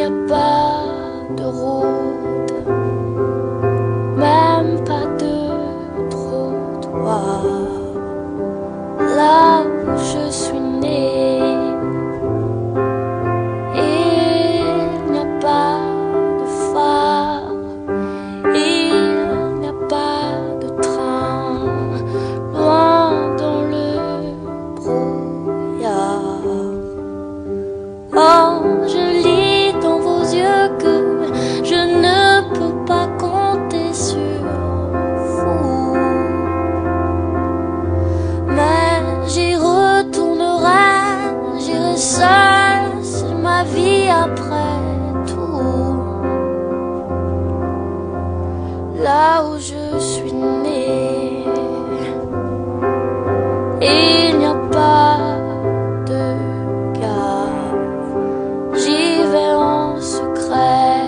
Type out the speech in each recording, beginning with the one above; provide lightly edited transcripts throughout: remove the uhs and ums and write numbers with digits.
n'y a pas de route, même pas de trottoir. Là où je suis née, il n'y a pas de phare, il n'y a pas de train, loin dans le brouillard. Oh, je lis dans vos yeux que je ne peux pas compter sur vous, mais j'y retournerai, j'irai seule, c'est ma vie après tout. Là où je suis née, il n'y a pas de gare, j'y vais en secret,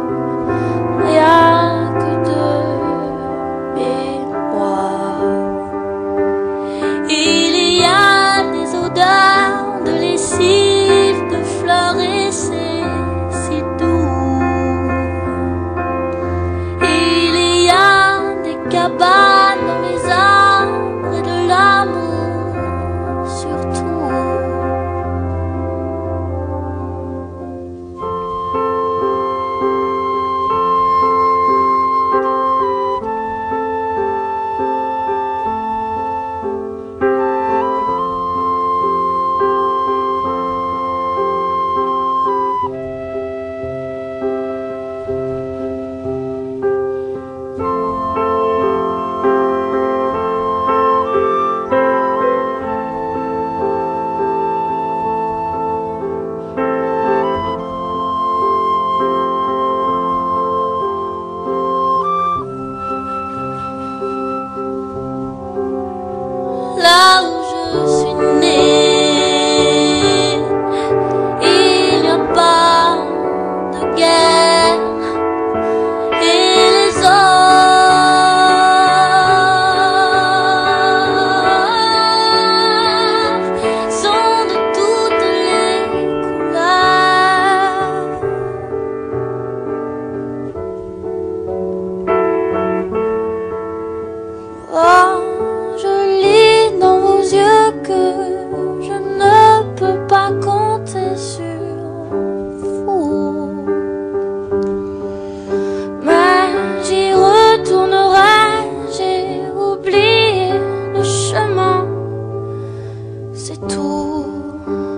rien que de mémoire. Il y a des odeurs de lessive, de fleurs et c'est si doux. Il y a des cabanes dans les arbres et de l'amour surtout. Là où je suis née, il n'y a pas de guerre et les orgues sont de toutes les couleurs. Oh, je lis dans vos yeux que je ne peux pas compter sur vous, mais j'y retournerai, j'ai oublié le chemin, c'est tout.